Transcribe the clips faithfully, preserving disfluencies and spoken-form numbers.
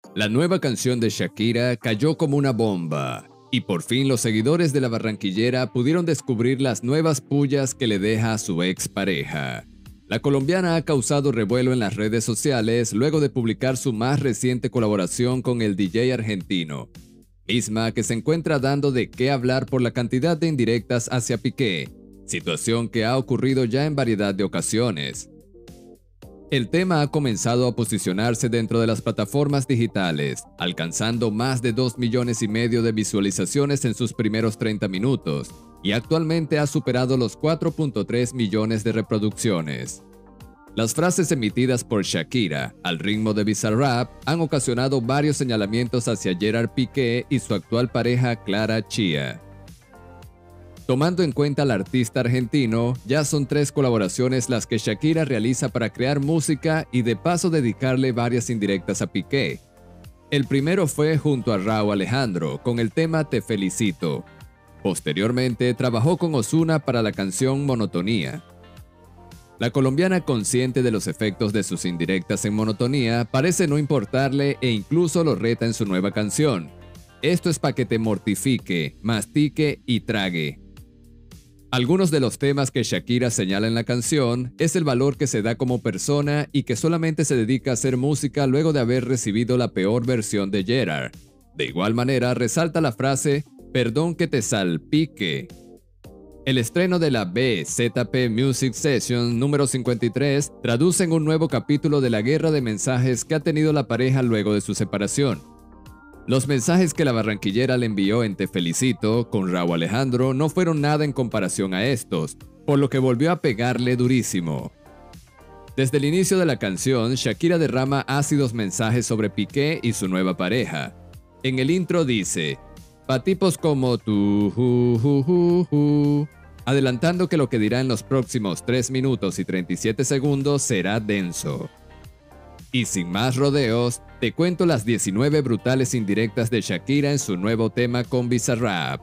La nueva canción de Shakira cayó como una bomba, y por fin los seguidores de la barranquillera pudieron descubrir las nuevas pullas que le deja a su expareja. La colombiana ha causado revuelo en las redes sociales luego de publicar su más reciente colaboración con el D J argentino, misma que se encuentra dando de qué hablar por la cantidad de indirectas hacia Piqué, situación que ha ocurrido ya en variedad de ocasiones. El tema ha comenzado a posicionarse dentro de las plataformas digitales, alcanzando más de dos millones y medio de visualizaciones en sus primeros treinta minutos, y actualmente ha superado los cuatro punto tres millones de reproducciones. Las frases emitidas por Shakira, al ritmo de Bizarrap, han ocasionado varios señalamientos hacia Gerard Piqué y su actual pareja Clara Chía. Tomando en cuenta al artista argentino, ya son tres colaboraciones las que Shakira realiza para crear música y de paso dedicarle varias indirectas a Piqué. El primero fue junto a Rauw Alejandro con el tema Te Felicito. Posteriormente trabajó con Ozuna para la canción Monotonía. La colombiana, consciente de los efectos de sus indirectas en monotonía, parece no importarle e incluso lo reta en su nueva canción. Esto es pa' que te mortifique, mastique y trague. Algunos de los temas que Shakira señala en la canción es el valor que se da como persona y que solamente se dedica a hacer música luego de haber recibido la peor versión de Gerard. De igual manera, resalta la frase "Perdón que te salpique". El estreno de la B Z P Music Session número cincuenta y tres traduce en un nuevo capítulo de la guerra de mensajes que ha tenido la pareja luego de su separación. Los mensajes que la barranquillera le envió en Te Felicito con Rauw Alejandro no fueron nada en comparación a estos, por lo que volvió a pegarle durísimo. Desde el inicio de la canción, Shakira derrama ácidos mensajes sobre Piqué y su nueva pareja. En el intro dice, "Pa' tipos como tú, ju, ju, ju, ju", adelantando que lo que dirá en los próximos tres minutos y treinta y siete segundos será denso. Y sin más rodeos, te cuento las diecinueve brutales indirectas de Shakira en su nuevo tema con Bizarrap.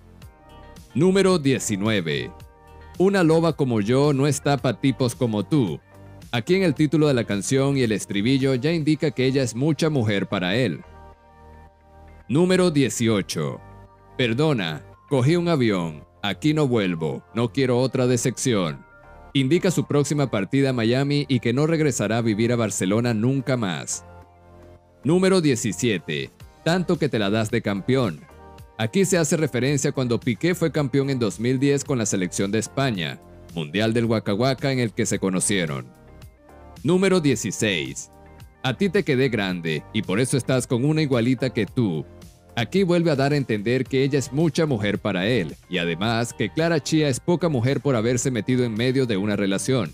Número diecinueve. Una loba como yo no está pa' tipos como tú. Aquí en el título de la canción y el estribillo ya indica que ella es mucha mujer para él. Número dieciocho. Perdona, cogí un avión, aquí no vuelvo, no quiero otra decepción. Indica su próxima partida a Miami y que no regresará a vivir a Barcelona nunca más. Número diecisiete. Tanto que te la das de campeón. Aquí se hace referencia cuando Piqué fue campeón en dos mil diez con la selección de España, Mundial del Waka Waka en el que se conocieron. Número dieciséis. A ti te quedé grande y por eso estás con una igualita que tú. Aquí vuelve a dar a entender que ella es mucha mujer para él, y además que Clara Chía es poca mujer por haberse metido en medio de una relación.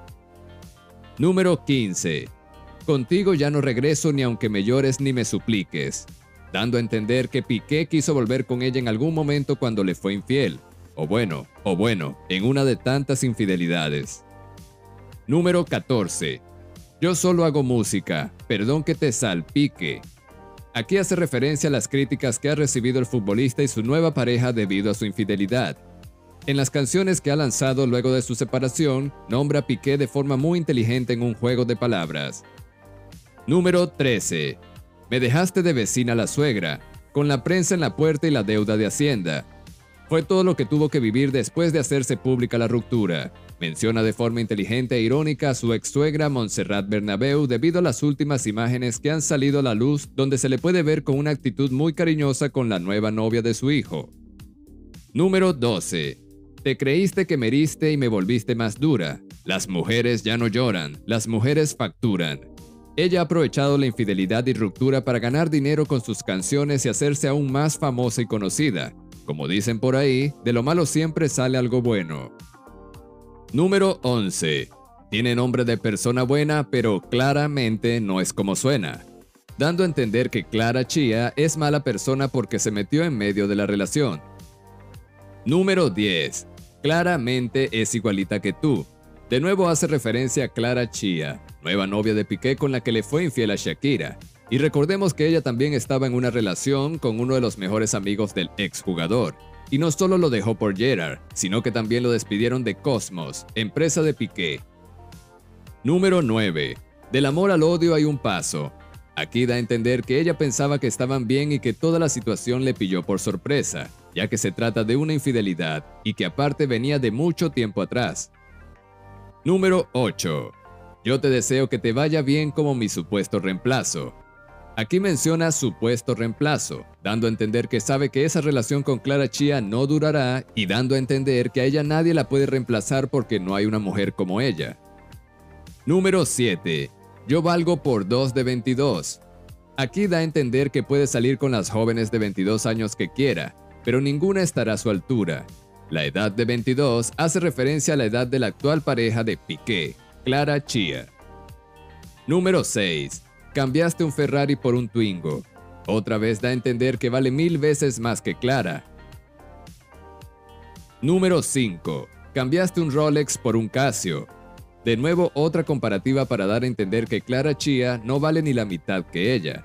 Número quince. Contigo ya no regreso ni aunque me llores ni me supliques, dando a entender que Piqué quiso volver con ella en algún momento cuando le fue infiel, o bueno, o bueno, en una de tantas infidelidades. Número catorce. Yo solo hago música, perdón que te salpique. Aquí hace referencia a las críticas que ha recibido el futbolista y su nueva pareja debido a su infidelidad. En las canciones que ha lanzado luego de su separación, nombra a Piqué de forma muy inteligente en un juego de palabras. Número trece. Me dejaste de vecina la suegra, con la prensa en la puerta y la deuda de Hacienda. Fue todo lo que tuvo que vivir después de hacerse pública la ruptura. Menciona de forma inteligente e irónica a su ex suegra Montserrat Bernabeu debido a las últimas imágenes que han salido a la luz donde se le puede ver con una actitud muy cariñosa con la nueva novia de su hijo. Número doce. Te creíste que me heriste y me volviste más dura. Las mujeres ya no lloran, las mujeres facturan. Ella ha aprovechado la infidelidad y ruptura para ganar dinero con sus canciones y hacerse aún más famosa y conocida. Como dicen por ahí, de lo malo siempre sale algo bueno. Número once. Tiene nombre de persona buena, pero claramente no es como suena, dando a entender que Clara Chía es mala persona porque se metió en medio de la relación. Número diez. Claramente es igualita que tú. De nuevo hace referencia a Clara Chía, nueva novia de Piqué con la que le fue infiel a Shakira. Y recordemos que ella también estaba en una relación con uno de los mejores amigos del exjugador. Y no solo lo dejó por Gerard, sino que también lo despidieron de Cosmos, empresa de Piqué. Número nueve. Del amor al odio hay un paso. Aquí da a entender que ella pensaba que estaban bien y que toda la situación le pilló por sorpresa, ya que se trata de una infidelidad y que aparte venía de mucho tiempo atrás. Número ocho. Yo te deseo que te vaya bien como mi supuesto reemplazo. Aquí menciona supuesto reemplazo, dando a entender que sabe que esa relación con Clara Chía no durará y dando a entender que a ella nadie la puede reemplazar porque no hay una mujer como ella. Número siete. Yo valgo por dos de veintidós. Aquí da a entender que puede salir con las jóvenes de veintidós años que quiera, pero ninguna estará a su altura. La edad de veintidós hace referencia a la edad de la actual pareja de Piqué, Clara Chía. Número seis. Cambiaste un Ferrari por un Twingo. Otra vez da a entender que vale mil veces más que Clara. Número cinco. Cambiaste un Rolex por un Casio. De nuevo otra comparativa para dar a entender que Clara Chía no vale ni la mitad que ella.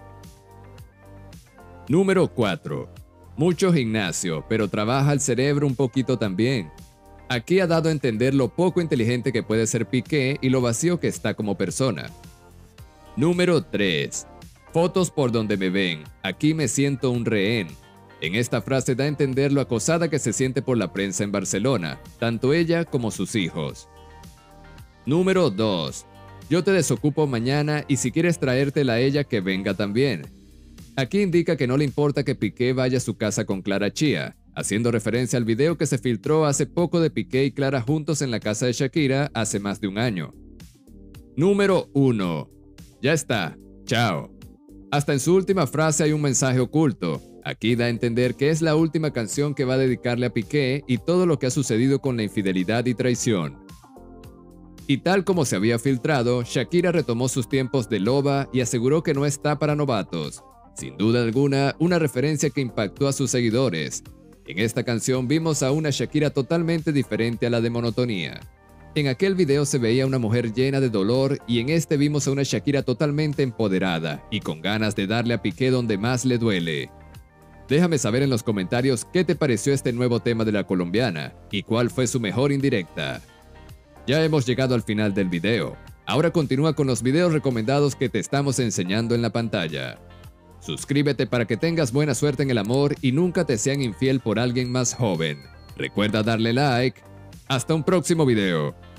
Número cuatro. Mucho gimnasio, pero trabaja el cerebro un poquito también. Aquí ha dado a entender lo poco inteligente que puede ser Piqué y lo vacío que está como persona. Número tres. Fotos por donde me ven, aquí me siento un rehén. En esta frase da a entender lo acosada que se siente por la prensa en Barcelona, tanto ella como sus hijos. Número dos. Yo te desocupo mañana y si quieres traértela a ella que venga también. Aquí indica que no le importa que Piqué vaya a su casa con Clara Chía, haciendo referencia al video que se filtró hace poco de Piqué y Clara juntos en la casa de Shakira hace más de un año. Número uno. Ya está, chao. Hasta en su última frase hay un mensaje oculto. Aquí da a entender que es la última canción que va a dedicarle a Piqué y todo lo que ha sucedido con la infidelidad y traición. Y tal como se había filtrado, Shakira retomó sus tiempos de loba y aseguró que no está para novatos. Sin duda alguna, una referencia que impactó a sus seguidores. En esta canción vimos a una Shakira totalmente diferente a la de Monotonía. En aquel video se veía una mujer llena de dolor y en este vimos a una Shakira totalmente empoderada y con ganas de darle a Piqué donde más le duele. Déjame saber en los comentarios qué te pareció este nuevo tema de la colombiana y cuál fue su mejor indirecta. Ya hemos llegado al final del video. Ahora continúa con los videos recomendados que te estamos enseñando en la pantalla. Suscríbete para que tengas buena suerte en el amor y nunca te sean infiel por alguien más joven. Recuerda darle like. Hasta un próximo video.